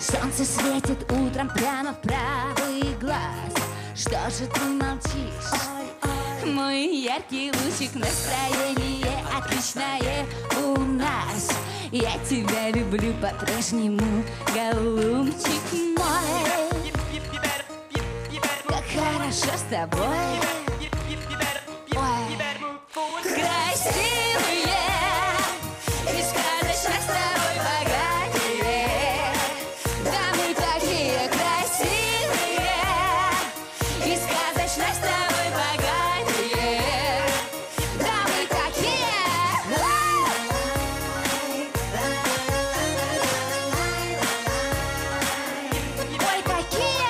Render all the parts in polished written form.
Солнце светит утром прямо в правый глаз. Что же ты молчишь? Мой яркий лучик, настроение отличное у нас. Я тебя люблю по-прежнему, голубчик мой. Как хорошо с тобой. Ой, красивые и сказочно с тобой богатые. Да мы такие красивые и сказочно с тобой богатые. Да мы такие. Ой, какие.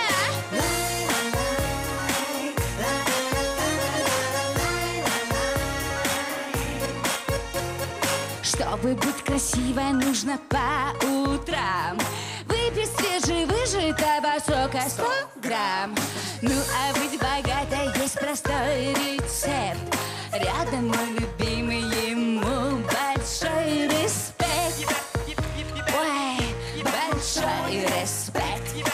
Чтобы быть красивой, нужно по утрам выпить свежевыжатого сока 100 грамм. Ну а быть богатой есть простой рецепт. Рядом мой любимый, ему большой респект. Ой, большой респект.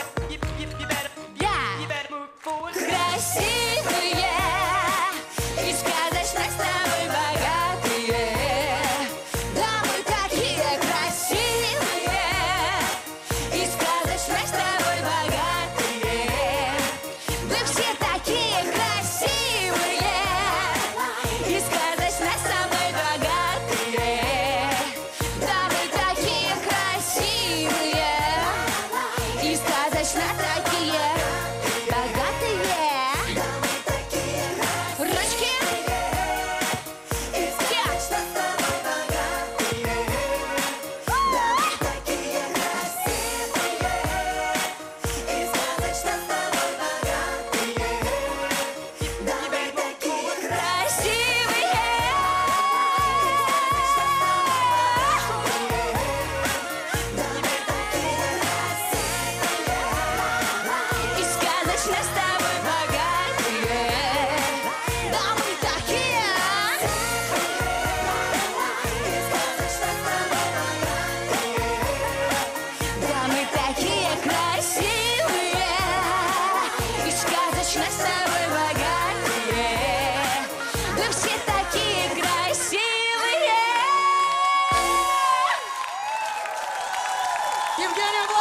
Да, красивые и сказочно с тобой богатые. Да мы такие красивые и сказочно с тобой богатые. Вы все такие красивые и сказочно с тобой богатые. Да мы такие красивые и сказочно такие богатые. Ручки. И сказочно с тобой богатые. Да мы такие. Да мы такие красивые и сказочно с тобой богатые. Вы все такие красивые. Евгения Власова!